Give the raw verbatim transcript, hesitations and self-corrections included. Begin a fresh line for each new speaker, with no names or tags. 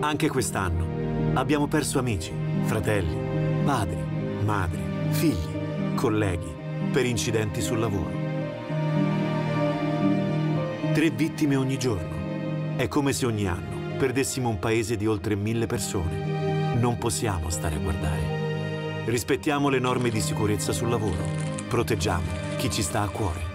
Anche quest'anno abbiamo perso amici, fratelli, padri, madri, figli, colleghi per incidenti sul lavoro. Tre vittime ogni giorno. È come se ogni anno perdessimo un paese di oltre mille persone. Non possiamo stare a guardare. Rispettiamo le norme di sicurezza sul lavoro. Proteggiamo chi ci sta a cuore.